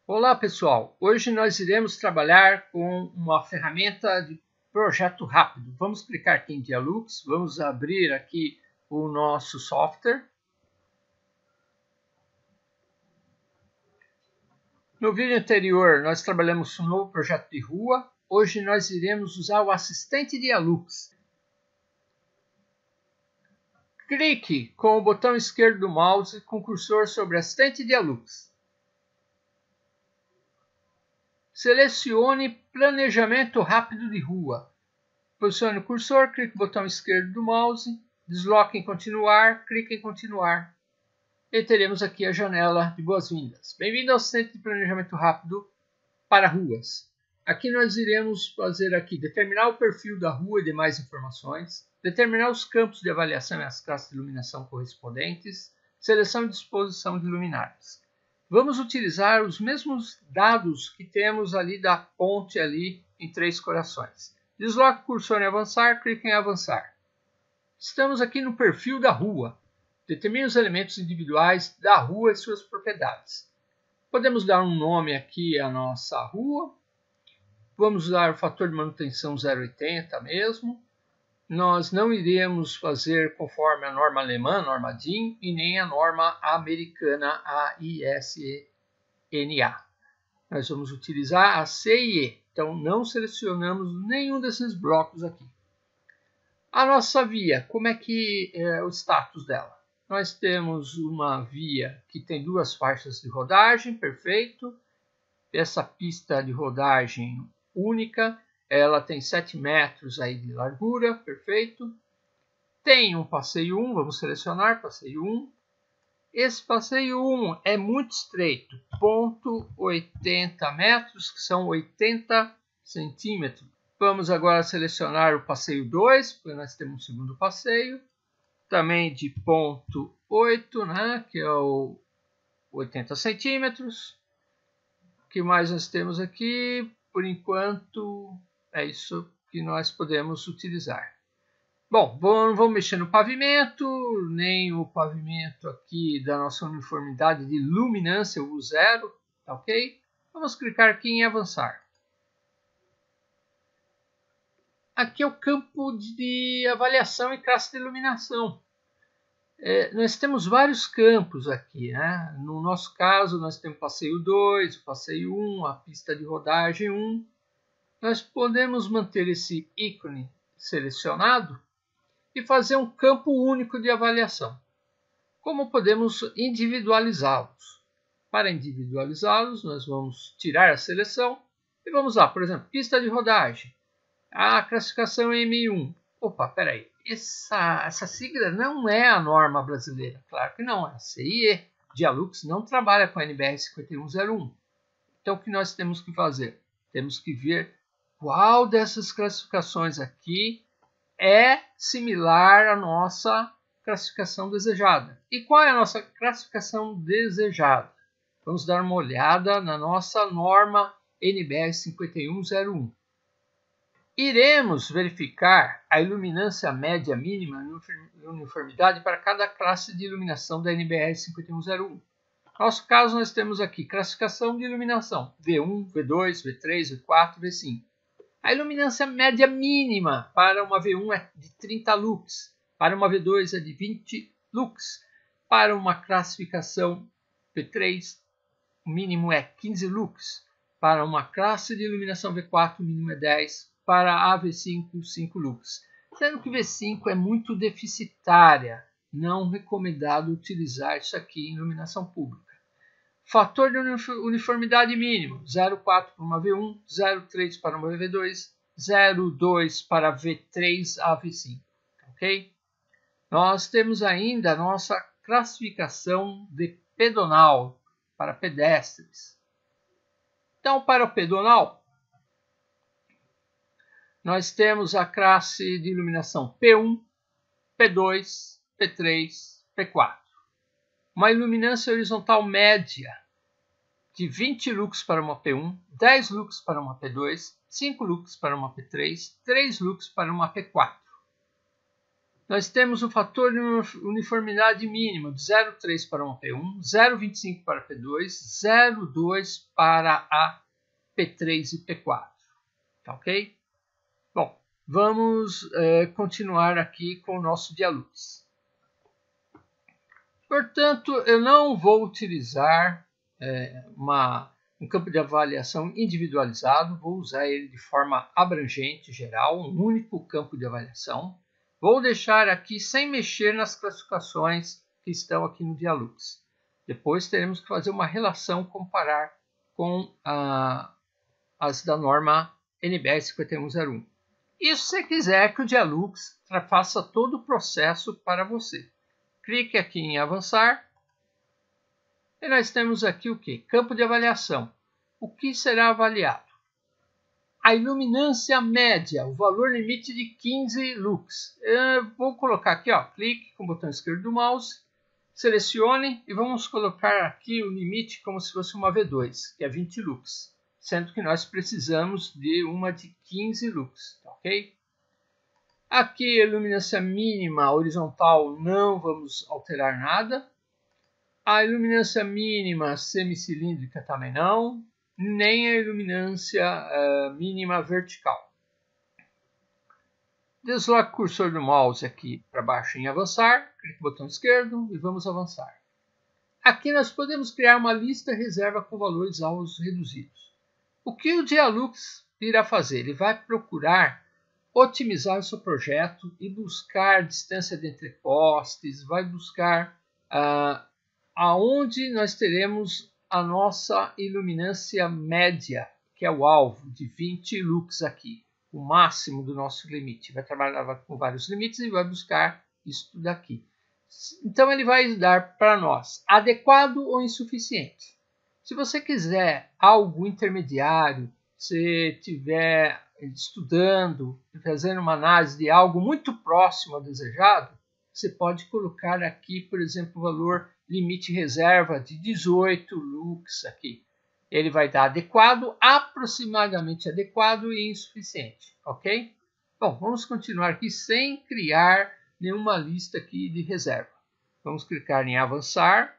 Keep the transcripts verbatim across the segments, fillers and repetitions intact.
Olá pessoal, hoje nós iremos trabalhar com uma ferramenta de projeto rápido. Vamos clicar aqui em Dialux, vamos abrir aqui o nosso software. No vídeo anterior nós trabalhamos um novo projeto de rua, hoje nós iremos usar o assistente Dialux. Clique com o botão esquerdo do mouse com o cursor sobre assistente Dialux. Selecione Planejamento Rápido de Rua. Posicione o cursor, clique no botão esquerdo do mouse, desloque em Continuar, clique em Continuar. E teremos aqui a janela de boas-vindas. Bem-vindo ao Assistente de Planejamento Rápido para Ruas. Aqui nós iremos fazer aqui, determinar o perfil da rua e demais informações, determinar os campos de avaliação e as classes de iluminação correspondentes, seleção e disposição de luminárias. Vamos utilizar os mesmos dados que temos ali da ponte ali em Três Corações. Desloque o cursor em avançar, clique em avançar. Estamos aqui no perfil da rua. Determine os elementos individuais da rua e suas propriedades. Podemos dar um nome aqui à nossa rua. Vamos usar o fator de manutenção zero vírgula oitenta mesmo. Nós não iremos fazer conforme a norma alemã, norma D I N, e nem a norma americana, a I S N A. Nós vamos utilizar a C I E, então não selecionamos nenhum desses blocos aqui. A nossa via, como é que é o status dela? Nós temos uma via que tem duas faixas de rodagem, perfeito. Essa pista de rodagem única, ela tem sete metros aí de largura, perfeito. Tem um passeio um, vamos selecionar passeio um. Esse passeio um é muito estreito, zero vírgula oitenta metros, que são oitenta centímetros. Vamos agora selecionar o passeio dois, porque nós temos um segundo passeio, também de zero vírgula oito, né, que é o oitenta centímetros. O que mais nós temos aqui? Por enquanto, é isso que nós podemos utilizar. Bom, não vamos mexer no pavimento, nem o pavimento aqui da nossa uniformidade de luminância, o zero, tá ok? Vamos clicar aqui em avançar. Aqui é o campo de avaliação e classe de iluminação. É, nós temos vários campos aqui, né? No nosso caso, nós temos o passeio dois, o passeio um, a pista de rodagem um. Nós podemos manter esse ícone selecionado e fazer um campo único de avaliação. Como podemos individualizá-los? Para individualizá-los, nós vamos tirar a seleção e vamos lá, por exemplo, pista de rodagem. A classificação M um. Opa, peraí. Essa, essa sigla não é a norma brasileira. Claro que não, é a C I E. Dialux não trabalha com a N B R cinquenta e um zero um. Então, o que nós temos que fazer? Temos que ver qual dessas classificações aqui é similar à nossa classificação desejada. E qual é a nossa classificação desejada? Vamos dar uma olhada na nossa norma N B R cinquenta e um zero um. Iremos verificar a iluminância média mínima e uniformidade para cada classe de iluminação da N B R cinquenta e um zero um. No nosso caso, nós temos aqui classificação de iluminação V um, V dois, V três, V quatro, V cinco. A iluminância média mínima para uma V um é de trinta lux, para uma V dois é de vinte lux, para uma classificação V três o mínimo é quinze lux, para uma classe de iluminação V quatro o mínimo é dez, para a V cinco, cinco lux. Sendo que V cinco é muito deficitária, não recomendado utilizar isso aqui em iluminação pública. Fator de uniformidade mínimo, zero vírgula quatro para uma V um, zero vírgula três para uma V dois, zero vírgula dois para V três a V cinco. Ok? Nós temos ainda a nossa classificação de pedonal para pedestres. Então, para o pedonal, nós temos a classe de iluminação P um, P dois, P três, P quatro. Uma iluminância horizontal média de vinte lux para uma P um, dez lux para uma P dois, cinco lux para uma P três, três lux para uma P quatro. nós temos o fator de uniformidade mínimo de zero vírgula três para uma P um, zero vírgula vinte e cinco para P dois, zero vírgula dois para a P três e P quatro. Tá ok? Bom, vamos é, continuar aqui com o nosso Dialux. Portanto, eu não vou utilizar é, uma, um campo de avaliação individualizado, vou usar ele de forma abrangente, geral, um único campo de avaliação. Vou deixar aqui sem mexer nas classificações que estão aqui no Dialux. Depois teremos que fazer uma relação, comparar com a, as da norma N B R cinquenta e um zero um. Isso se você quiser que o Dialux faça todo o processo para você. Clique aqui em avançar. E nós temos aqui o que? Campo de avaliação. O que será avaliado? A iluminância média, o valor limite de quinze lux. Eu vou colocar aqui, ó, clique com o botão esquerdo do mouse, selecione e vamos colocar aqui o limite como se fosse uma V dois, que é vinte lux, sendo que nós precisamos de uma de quinze lux, tá ok? Aqui a iluminância mínima horizontal não vamos alterar nada. A iluminância mínima semicilíndrica também não. Nem a iluminância uh, mínima vertical. Desloque o cursor do mouse aqui para baixo em avançar, clique no botão esquerdo e vamos avançar. Aqui nós podemos criar uma lista reserva com valores alvos reduzidos. O que o Dialux irá fazer? Ele vai procurar otimizar o seu projeto e buscar distância entre postes, vai buscar uh, aonde nós teremos a nossa iluminância média, que é o alvo de vinte lux aqui, o máximo do nosso limite. Vai trabalhar com vários limites e vai buscar isso daqui. Então ele vai dar para nós adequado ou insuficiente. Se você quiser algo intermediário, se estiver estudando, fazendo uma análise de algo muito próximo ao desejado, você pode colocar aqui, por exemplo, o valor limite reserva de dezoito lux aqui. Ele vai dar adequado, aproximadamente adequado e insuficiente, ok? Bom, vamos continuar aqui sem criar nenhuma lista aqui de reserva. Vamos clicar em avançar.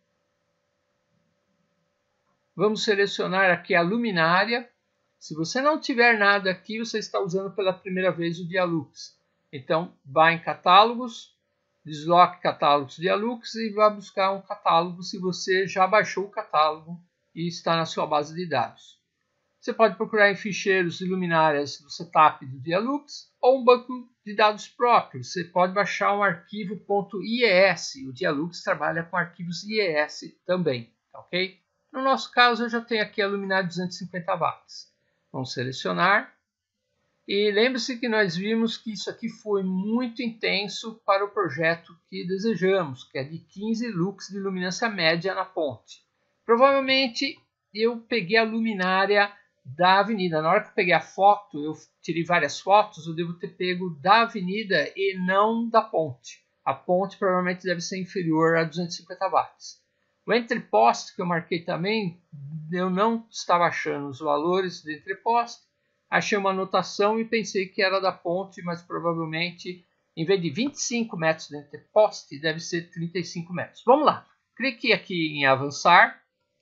Vamos selecionar aqui a luminária. Se você não tiver nada aqui, você está usando pela primeira vez o Dialux. Então, vá em catálogos, desloque catálogos Dialux e vá buscar um catálogo se você já baixou o catálogo e está na sua base de dados. Você pode procurar em ficheiros e luminárias do setup do Dialux ou um banco de dados próprio. Você pode baixar um arquivo .ies. O Dialux trabalha com arquivos I E S também, tá ok? No nosso caso, eu já tenho aqui a luminária duzentos e cinquenta watts. Vamos selecionar. E lembre-se que nós vimos que isso aqui foi muito intenso para o projeto que desejamos, que é de quinze lux de luminância média na ponte. Provavelmente eu peguei a luminária da avenida. Na hora que eu peguei a foto, eu tirei várias fotos, eu devo ter pego da avenida e não da ponte. A ponte provavelmente deve ser inferior a duzentos e cinquenta watts. O entreposte que eu marquei também, eu não estava achando os valores do entreposte. Achei uma anotação e pensei que era da ponte, mas provavelmente, em vez de vinte e cinco metros de entreposte, deve ser trinta e cinco metros. Vamos lá. Clique aqui em avançar.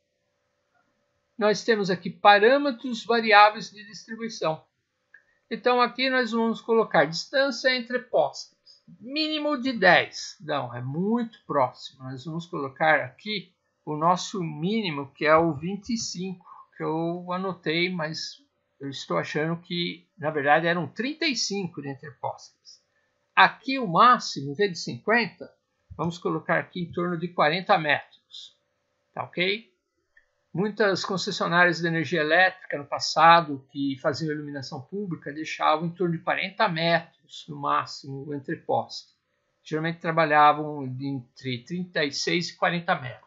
Nós temos aqui parâmetros variáveis de distribuição. Então aqui nós vamos colocar distância entre postes. Mínimo de dez. Não, é muito próximo. Nós vamos colocar aqui o nosso mínimo, que é o vinte e cinco, que eu anotei, mas eu estou achando que, na verdade, eram trinta e cinco de entrepostes. Aqui o máximo, em vez de cinquenta, vamos colocar aqui em torno de quarenta metros. Tá ok? Muitas concessionárias de energia elétrica no passado, que faziam iluminação pública, deixavam em torno de quarenta metros no máximo o entreposte. Geralmente trabalhavam entre trinta e seis e quarenta metros.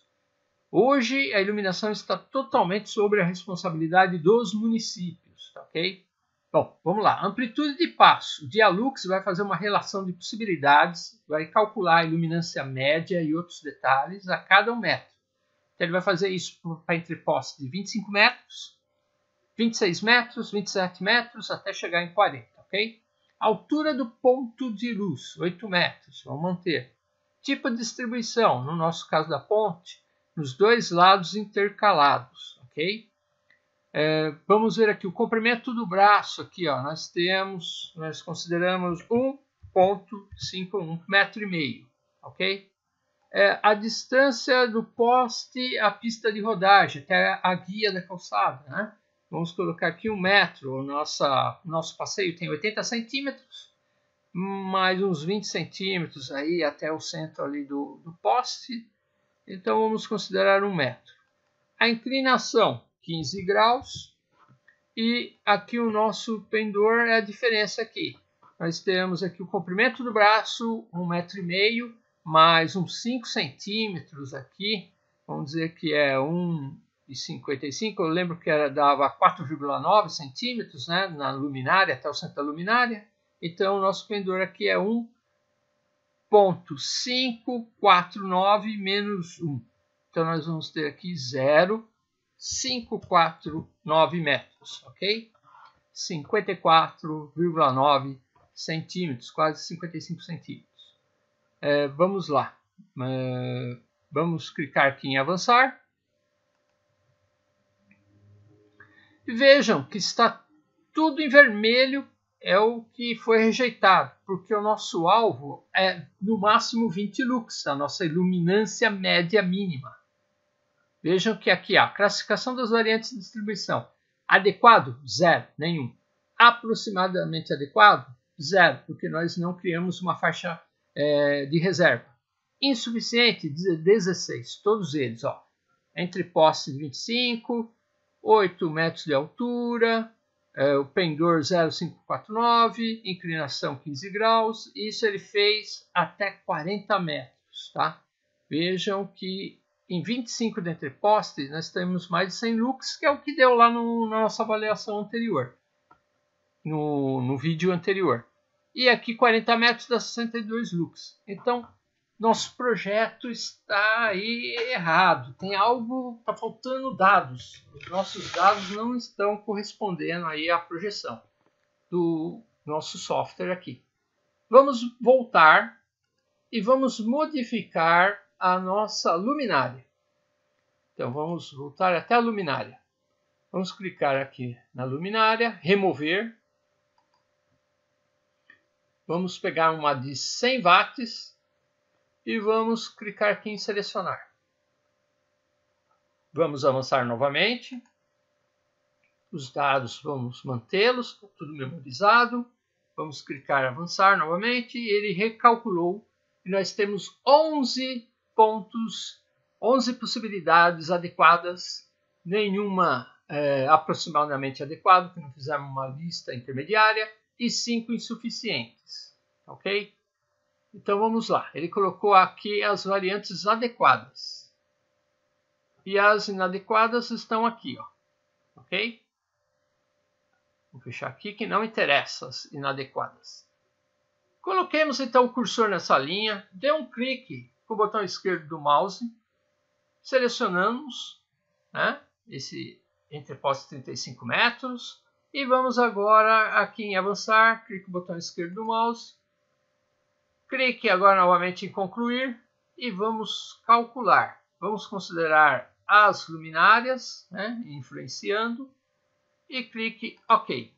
Hoje a iluminação está totalmente sob a responsabilidade dos municípios, tá ok? Bom, vamos lá. Amplitude de passo. O Dialux vai fazer uma relação de possibilidades, vai calcular a iluminância média e outros detalhes a cada um metro. Então ele vai fazer isso para entrepostes de vinte e cinco metros, vinte e seis metros, vinte e sete metros, até chegar em quarenta, ok? Altura do ponto de luz, oito metros, vamos manter. Tipo de distribuição, no nosso caso da ponte, nos dois lados intercalados, ok? É, vamos ver aqui o comprimento do braço, aqui ó, nós temos, nós consideramos um ponto cinquenta e um metro e meio, ok? É, a distância do poste à pista de rodagem, até a guia da calçada, né? Vamos colocar aqui um metro, o nossa, nosso passeio tem oitenta centímetros, mais uns vinte centímetros aí até o centro ali do, do poste, então vamos considerar um metro. A inclinação, quinze graus, e aqui o nosso pendor é a diferença aqui. Nós temos aqui o comprimento do braço, um metro e meio, mais uns cinco centímetros aqui, vamos dizer que é um metro e cinquenta e cinco, eu lembro que era, dava quatro vírgula nove centímetros, né, na luminária, até o centro da luminária. Então, o nosso pendor aqui é um ponto quinhentos e quarenta e nove menos um. Então, nós vamos ter aqui zero vírgula quinhentos e quarenta e nove metros, ok? cinquenta e quatro vírgula nove centímetros, quase cinquenta e cinco centímetros. É, vamos lá. É, vamos clicar aqui em avançar. E vejam que está tudo em vermelho, é o que foi rejeitado, porque o nosso alvo é no máximo vinte lux, a nossa iluminância média mínima. Vejam que aqui a classificação das variantes de distribuição. Adequado? Zero, nenhum. Aproximadamente adequado? Zero, porque nós não criamos uma faixa é, de reserva. Insuficiente? dezesseis, todos eles. Ó. Entre postes vinte e cinco, oito metros de altura, é, o pendor zero vírgula quinhentos e quarenta e nove, inclinação quinze graus, isso ele fez até quarenta metros. Tá? Vejam que em vinte e cinco dentre postes nós temos mais de cem lux, que é o que deu lá no, na nossa avaliação anterior, no, no vídeo anterior. E aqui quarenta metros dá sessenta e dois lux. Então, nosso projeto está aí errado. Tem algo, está faltando dados. Os nossos dados não estão correspondendo aí à projeção do nosso software aqui. Vamos voltar e vamos modificar a nossa luminária. Então vamos voltar até a luminária. Vamos clicar aqui na luminária, remover. Vamos pegar uma de cem watts e vamos clicar aqui em selecionar. Vamos avançar novamente. Os dados vamos mantê-los, tudo memorizado. Vamos clicar em avançar novamente e ele recalculou. E nós temos onze pontos, onze possibilidades adequadas, nenhuma é, aproximadamente adequada, porque não fizemos uma lista intermediária, e cinco insuficientes. Ok? Então vamos lá. Ele colocou aqui as variantes adequadas. E as inadequadas estão aqui. Ó. Ok? Vou fechar aqui que não interessa as inadequadas. Coloquemos então o cursor nessa linha, dê um clique com o botão esquerdo do mouse, selecionamos, né, esse entreposto de trinta e cinco metros e vamos agora aqui em avançar, clique com o botão esquerdo do mouse, clique agora novamente em concluir e vamos calcular. Vamos considerar as luminárias, né, influenciando e clique OK.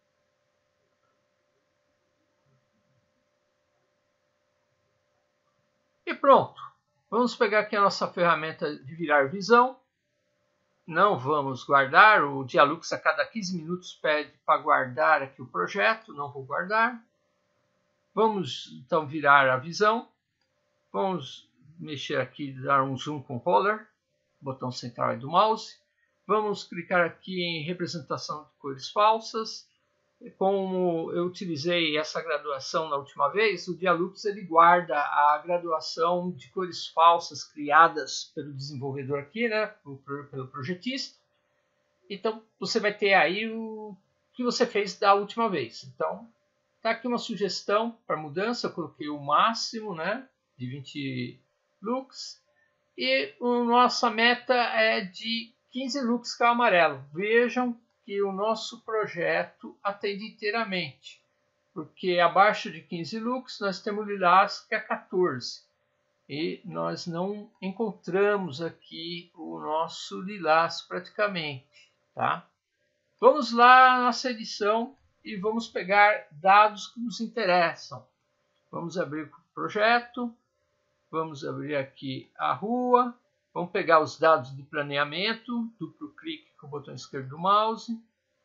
E pronto, vamos pegar aqui a nossa ferramenta de virar visão, não vamos guardar, o Dialux a cada quinze minutos pede para guardar aqui o projeto, não vou guardar. Vamos então virar a visão, vamos mexer aqui, dar um zoom com o roller, botão central do mouse, vamos clicar aqui em representação de cores falsas. Como eu utilizei essa graduação na última vez, o Dialux ele guarda a graduação de cores falsas criadas pelo desenvolvedor aqui, né, pelo projetista. Então você vai ter aí o que você fez da última vez. Então tá aqui uma sugestão para mudança, eu coloquei o máximo, né, de vinte lux e a nossa meta é de quinze lux, que é o amarelo. Vejam que o nosso projeto atende inteiramente. porque abaixo de quinze lux nós temos lilás que é quatorze. E nós não encontramos aqui o nosso lilás praticamente, tá? Vamos lá na nossa edição e vamos pegar dados que nos interessam. Vamos abrir o projeto, vamos abrir aqui a rua, vamos pegar os dados de planeamento, duplo clique com o botão esquerdo do mouse.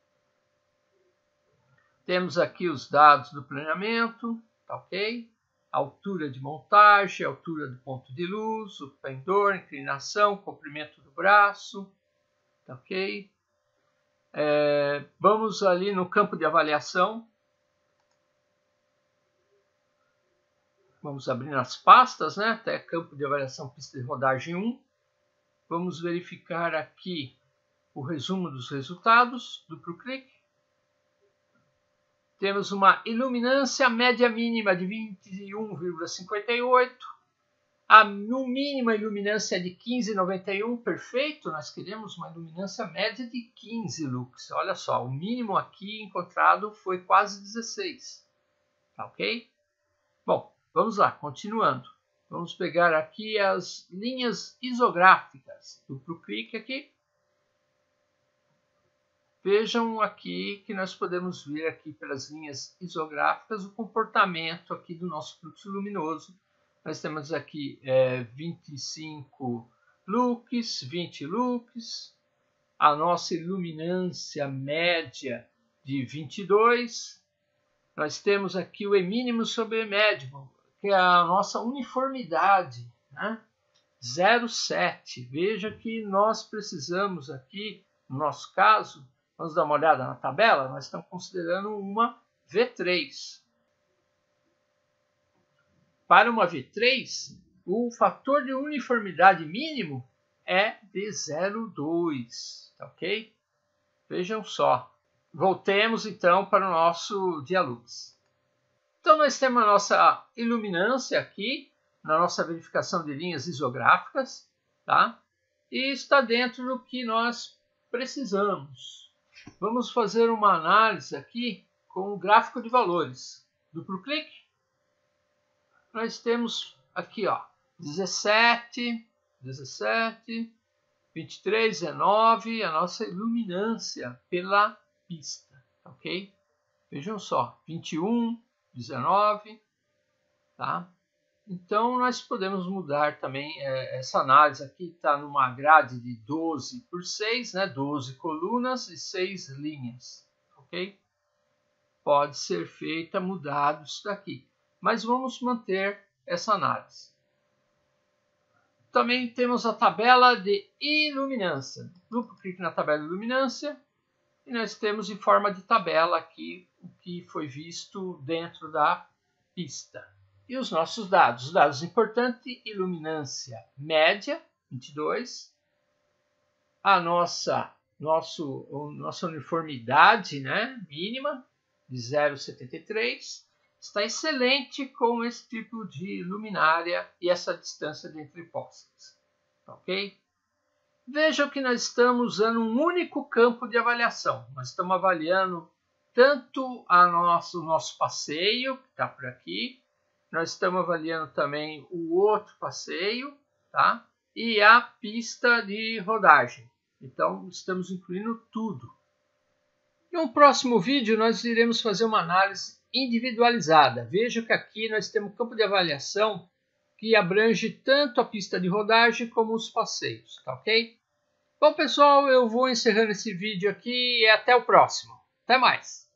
Temos aqui os dados do planeamento, tá ok? Altura de montagem, altura do ponto de luz, o pendor, inclinação, comprimento do braço, tá ok? É, vamos ali no campo de avaliação. Vamos abrir nas pastas, né? Até campo de avaliação pista de rodagem um. Vamos verificar aqui o resumo dos resultados, duplo clique. Temos uma iluminância média mínima de vinte e um vírgula cinquenta e oito. A no mínimo a iluminância é de quinze vírgula noventa e um, perfeito. Nós queremos uma iluminância média de quinze lux. Olha só, o mínimo aqui encontrado foi quase dezesseis. Tá ok? Bom, vamos lá, continuando. Vamos pegar aqui as linhas isográficas. Duplo clique aqui. Vejam aqui que nós podemos ver aqui pelas linhas isográficas o comportamento aqui do nosso fluxo luminoso. Nós temos aqui é, vinte e cinco lux, vinte lux, a nossa iluminância média de vinte e dois. Nós temos aqui o E mínimo sobre o E médio, que é a nossa uniformidade, né? zero vírgula sete. Veja que nós precisamos aqui, no nosso caso, vamos dar uma olhada na tabela, nós estamos considerando uma V três. Para uma V três, o fator de uniformidade mínimo é de zero vírgula dois, tá ok? Vejam só. Voltemos então para o nosso Dialux. Então nós temos a nossa iluminância aqui, na nossa verificação de linhas isográficas, tá? E está dentro do que nós precisamos. Vamos fazer uma análise aqui com o gráfico de valores. Duplo clique. Nós temos aqui, ó, dezessete, dezessete, vinte e três, dezenove, a nossa iluminância pela pista, ok? Vejam só, vinte e um, dezenove, tá? Então, nós podemos mudar também, é, essa análise aqui está numa grade de doze por seis, né? doze colunas e seis linhas, ok? Pode ser feita, mudado isso daqui, mas vamos manter essa análise. Também temos a tabela de iluminância. Duplo clique na tabela de iluminância e nós temos em forma de tabela aqui o que foi visto dentro da pista. E os nossos dados. Os dados importantes, iluminância média, vinte e dois. A nossa, nosso, nossa uniformidade, né, mínima, de zero vírgula setenta e três. Está excelente com esse tipo de luminária e essa distância entre postes. Ok? Vejam que nós estamos usando um único campo de avaliação. Nós estamos avaliando tanto a nosso, o nosso passeio, que está por aqui. Nós estamos avaliando também o outro passeio, tá? E a pista de rodagem. Então, estamos incluindo tudo. Em um próximo vídeo, nós iremos fazer uma análise individualizada. Veja que aqui nós temos um campo de avaliação que abrange tanto a pista de rodagem como os passeios, tá ok? Bom, pessoal, eu vou encerrando esse vídeo aqui e até o próximo. Até mais!